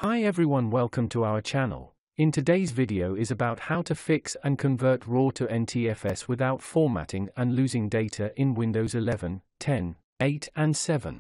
Hi everyone, welcome to our channel. In today's video is about how to fix and convert RAW to NTFS without formatting and losing data in Windows 11, 10, 8 and 7.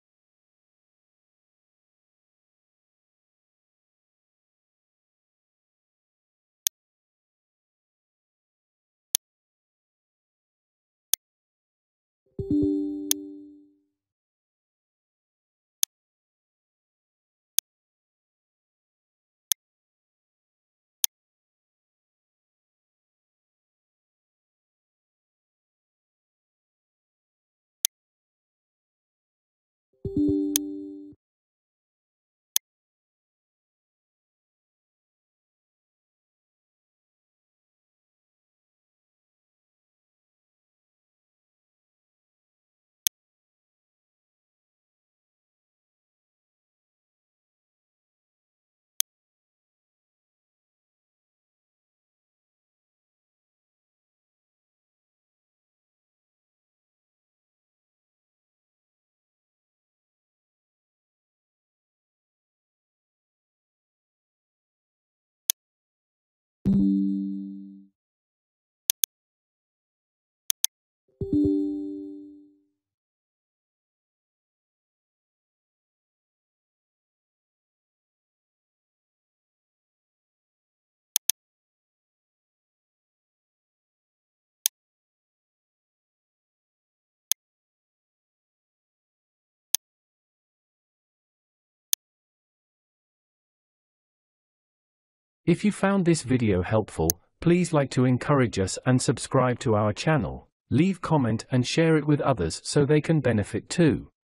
If you found this video helpful, please like to encourage us and subscribe to our channel. Leave comment and share it with others so they can benefit too.